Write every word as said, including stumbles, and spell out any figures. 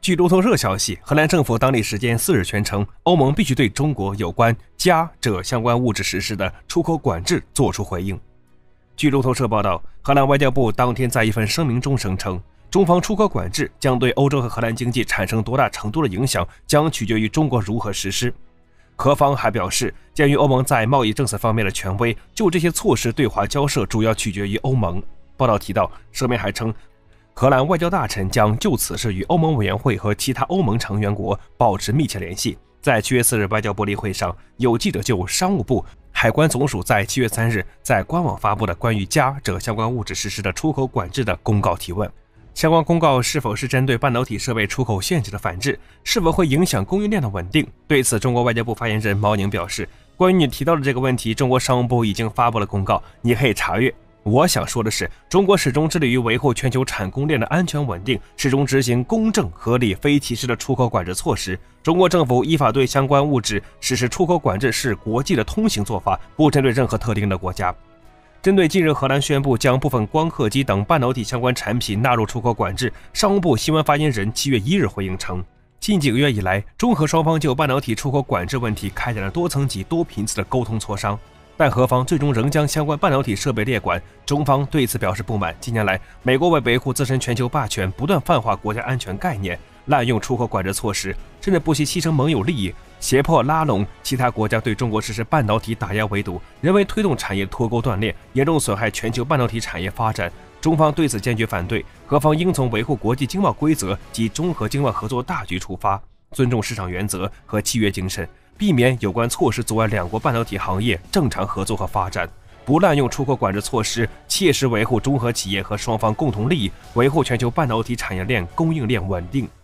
据路透社消息，荷兰政府当地时间四日宣称，欧盟必须对中国有关镓锗相关物质实施的出口管制作出回应。据路透社报道，荷兰外交部当天在一份声明中声称，中方出口管制将对欧洲和荷兰经济产生多大程度的影响，将取决于中国如何实施。荷方还表示，鉴于欧盟在贸易政策方面的权威，就这些措施对华交涉主要取决于欧盟。报道提到，声明还称，荷兰外交大臣将就此事与欧盟委员会和其他欧盟成员国保持密切联系。在七月四日外交部例会上，有记者就商务部、海关总署在七月三日在官网发布的关于镓锗相关物质实施的出口管制的公告提问。相关公告是否是针对半导体设备出口限制的反制，是否会影响供应链的稳定？对此，中国外交部发言人毛宁表示，关于你提到的这个问题，中国商务部已经发布了公告，你可以查阅。我想说的是，中国始终致力于维护全球产供链的安全稳定，始终执行公正、合理、非歧视的出口管制措施。中国政府依法对相关物质实施出口管制是国际的通行做法，不针对任何特定的国家。针对近日荷兰宣布将部分光刻机等半导体相关产品纳入出口管制，商务部新闻发言人七月一日回应称，近几个月以来，中荷双方就半导体出口管制问题开展了多层级、多频次的沟通磋商。但荷方最终仍将相关半导体设备列管，中方对此表示不满。近年来，美国为维护自身全球霸权，不断泛化国家安全概念，滥用出口管制措施，甚至不惜牺牲盟友利益，胁迫拉拢其他国家对中国实施半导体打压围堵，人为推动产业脱钩断裂，严重损害全球半导体产业发展。中方对此坚决反对，荷方应从维护国际经贸规则及中荷经贸合作大局出发，尊重市场原则和契约精神，避免有关措施阻碍两国半导体行业正常合作和发展，不滥用出口管制措施，切实维护中荷企业和双方共同利益，维护全球半导体产业链供应链稳定。